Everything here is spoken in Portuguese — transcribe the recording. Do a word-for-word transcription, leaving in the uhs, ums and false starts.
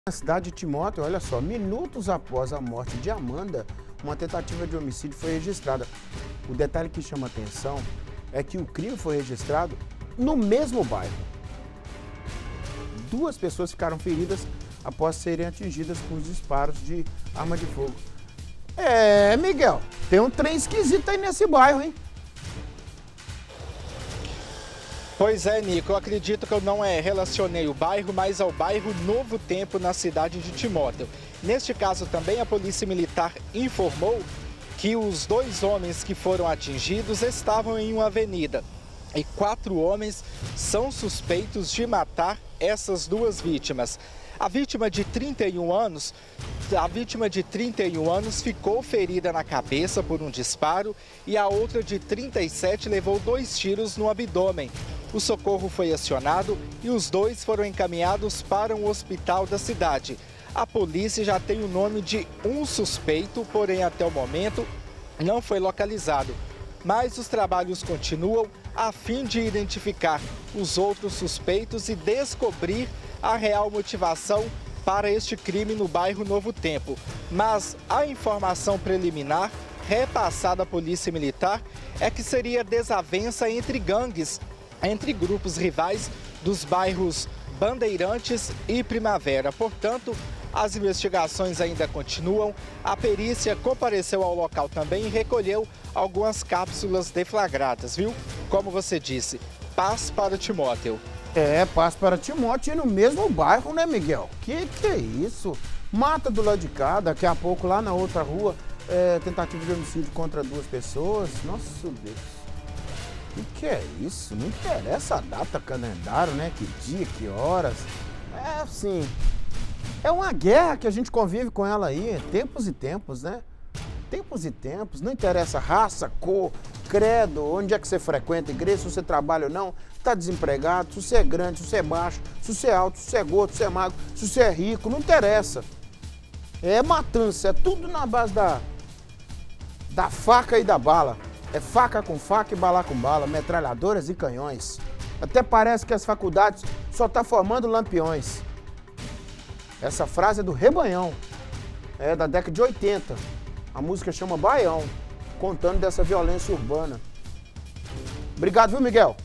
Na cidade de Timóteo, olha só, minutos após a morte de Amanda, uma tentativa de homicídio foi registrada. O detalhe que chama atenção é que o crime foi registrado no mesmo bairro. Duas pessoas ficaram feridas após serem atingidas por disparos de arma de fogo. É, Miguel, tem um trem esquisito aí nesse bairro, hein? Pois é, Nico, eu acredito que eu não é, relacionei o bairro, mas ao bairro Novo Tempo, na cidade de Timóteo. Neste caso também, a Polícia Militar informou que os dois homens que foram atingidos estavam em uma avenida. E quatro homens são suspeitos de matar essas duas vítimas. A vítima de trinta e um anos, a vítima de trinta e um anos ficou ferida na cabeça por um disparo e a outra de trinta e sete levou dois tiros no abdômen. O socorro foi acionado e os dois foram encaminhados para um hospital da cidade. A polícia já tem o nome de um suspeito, porém até o momento não foi localizado. Mas os trabalhos continuam a fim de identificar os outros suspeitos e descobrir a real motivação para este crime no bairro Novo Tempo. Mas a informação preliminar repassada à Polícia Militar é que seria desavença entre gangues, entre grupos rivais dos bairros Bandeirantes e Primavera. Portanto, as investigações ainda continuam. A perícia compareceu ao local também e recolheu algumas cápsulas deflagradas, viu? Como você disse, paz para Timóteo. É, paz para Timóteo e no mesmo bairro, né, Miguel? Que que é isso? Mata do lado de cá, daqui a pouco lá na outra rua, é, tentativa de homicídio contra duas pessoas. Nossa Deus. Que que é isso? Não interessa a data, calendário, né? Que dia, que horas. É assim, é uma guerra que a gente convive com ela aí, tempos e tempos, né? Tempos e tempos, não interessa raça, cor, credo, onde é que você frequenta, igreja, se você trabalha ou não, está desempregado, se você é grande, se você é baixo, se você é alto, se você é gordo, se você é magro, se você é rico, não interessa. É matança, é tudo na base da, da faca e da bala. É faca com faca e bala com bala, metralhadoras e canhões. Até parece que as faculdades só estão formando lampiões. Essa frase é do Rebanhão, é da década de oitenta. A música chama Baião, contando dessa violência urbana. Obrigado, viu, Miguel?